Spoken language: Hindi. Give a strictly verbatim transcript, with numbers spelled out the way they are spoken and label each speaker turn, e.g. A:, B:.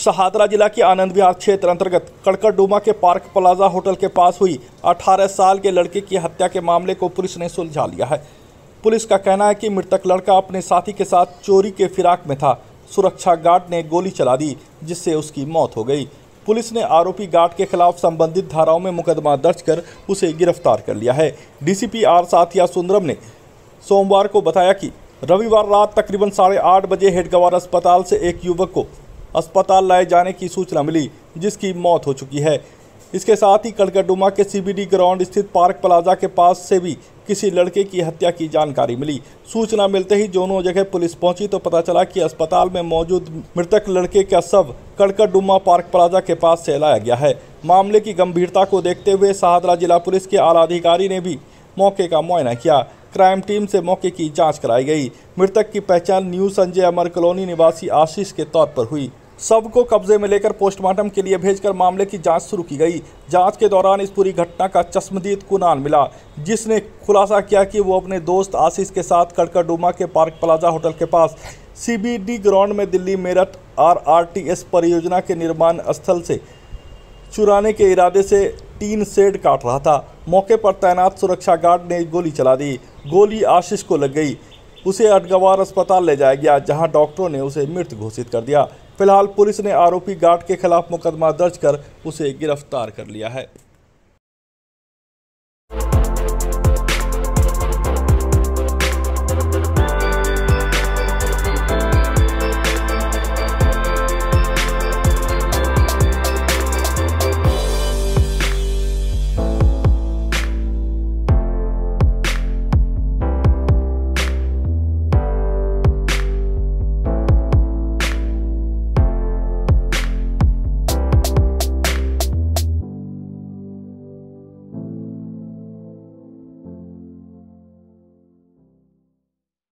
A: शाहदरा जिला के आनंद विहार क्षेत्र अंतर्गत कड़कड़डूमा के पार्क प्लाजा होटल के पास हुई अठारह साल के लड़के की हत्या के मामले को पुलिस ने सुलझा लिया है। पुलिस का कहना है कि मृतक लड़का अपने साथी के साथ चोरी के फिराक में था। सुरक्षा गार्ड ने गोली चला दी जिससे उसकी मौत हो गई। पुलिस ने आरोपी गार्ड के खिलाफ संबंधित धाराओं में मुकदमा दर्ज कर उसे गिरफ्तार कर लिया है। डीसीपी आर साथिया सुंदरम ने सोमवार को बताया कि रविवार रात तकरीबन साढ़े आठ बजे हेडगवार अस्पताल से एक युवक को अस्पताल लाए जाने की सूचना मिली जिसकी मौत हो चुकी है। इसके साथ ही कड़कड़डूमा के सीबीडी ग्राउंड स्थित पार्क प्लाजा के पास से भी किसी लड़के की हत्या की जानकारी मिली। सूचना मिलते ही दोनों जगह पुलिस पहुंची तो पता चला कि अस्पताल में मौजूद मृतक लड़के का शव कड़कड़डूमा पार्क प्लाजा के पास से लाया गया है। मामले की गंभीरता को देखते हुए शाहदरा जिला पुलिस के आला अधिकारी ने भी मौके का मुआयना किया। क्राइम टीम से मौके की जांच कराई गई। मृतक की पहचान न्यू संजय अमर कॉलोनी निवासी आशीष के तौर पर हुई। शव को कब्जे में लेकर पोस्टमार्टम के लिए भेजकर मामले की जांच शुरू की गई। जांच के दौरान इस पूरी घटना का चश्मदीद कुनाल मिला, जिसने खुलासा किया कि वो अपने दोस्त आशीष के साथ कड़कड़डूमा के पार्क प्लाजा होटल के पास सीबीडी ग्राउंड में दिल्ली मेरठ आरआरटीएस परियोजना के निर्माण स्थल से चुराने के इरादे से टीन शेड काट रहा था। मौके पर तैनात सुरक्षा गार्ड ने गोली चला दी। गोली आशीष को लग गई। उसे अटगवार अस्पताल ले जाया गया, जहां डॉक्टरों ने उसे मृत घोषित कर दिया। फिलहाल पुलिस ने आरोपी गार्ड के खिलाफ मुकदमा दर्ज कर उसे गिरफ्तार कर लिया है।